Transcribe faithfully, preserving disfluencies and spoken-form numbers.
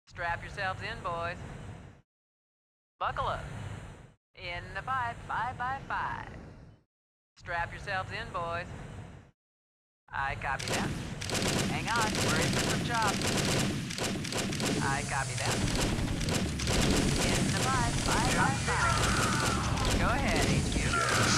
Strap yourselves in, boys. Buckle up. In the five, five by five. Strap yourselves in, boys. I copy that. Hang on, we're in for some chops. I copy that. In the five, five by five. Go ahead, H Q. Yes.